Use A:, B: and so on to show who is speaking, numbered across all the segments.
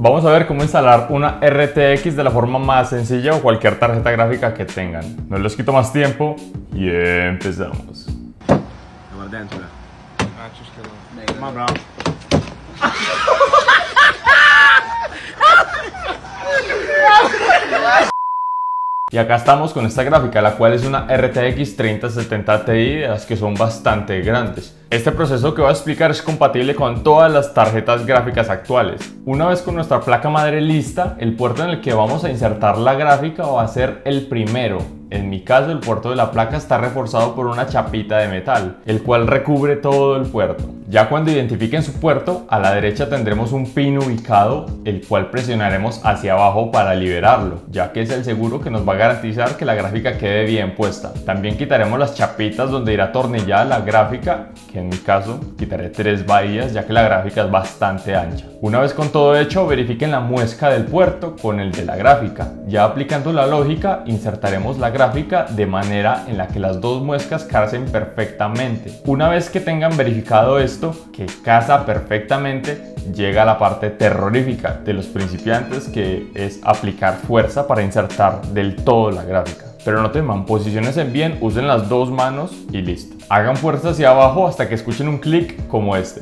A: vamos a ver cómo instalar una RTX de la forma más sencilla o cualquier tarjeta gráfica que tengan. No les quito más tiempo y empezamos. Y acá estamos con esta gráfica, la cual es una RTX 3070 Ti, de las que son bastante grandes. Este proceso que voy a explicar es compatible con todas las tarjetas gráficas actuales. Una vez con nuestra placa madre lista, el puerto en el que vamos a insertar la gráfica va a ser el primero. En mi caso, el puerto de la placa está reforzado por una chapita de metal, el cual recubre todo el puerto. Ya cuando identifiquen su puerto, a la derecha tendremos un pin ubicado, el cual presionaremos hacia abajo para liberarlo, ya que es el seguro que nos va a garantizar que la gráfica quede bien puesta. También quitaremos las chapitas donde irá atornillada la gráfica, que en mi caso quitaré 3 bahías, ya que la gráfica es bastante ancha. Una vez con todo hecho, verifiquen la muesca del puerto con el de la gráfica. Ya aplicando la lógica, insertaremos la gráfica de manera en la que las dos muescas casen perfectamente. Una vez que tengan verificado esto, que casa perfectamente, llega la parte terrorífica de los principiantes, que es aplicar fuerza para insertar del todo la gráfica. Pero no teman, posiciónense bien, usen las dos manos y listo. Hagan fuerza hacia abajo hasta que escuchen un clic como este.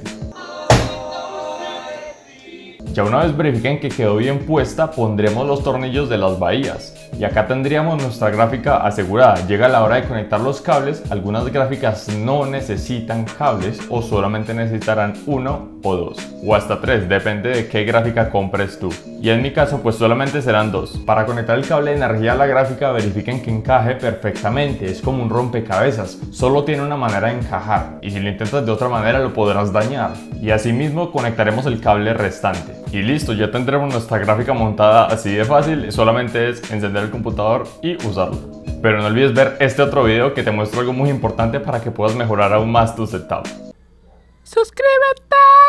A: Ya una vez verifiquen que quedó bien puesta, pondremos los tornillos de las bahías. Y acá tendríamos nuestra gráfica asegurada. Llega la hora de conectar los cables. Algunas gráficas no necesitan cables o solamente necesitarán 1 o 2 o hasta 3, depende de qué gráfica compres tú. Y en mi caso pues solamente serán 2. Para conectar el cable de energía a la gráfica, verifiquen que encaje perfectamente. Es como un rompecabezas, solo tiene una manera de encajar y si lo intentas de otra manera lo podrás dañar. Y asimismo conectaremos el cable restante. Y listo, ya tendremos nuestra gráfica montada así de fácil. Solamente es encender el computador y usarlo. Pero no olvides ver este otro video que te muestro algo muy importante para que puedas mejorar aún más tu setup.
B: ¡Suscríbete!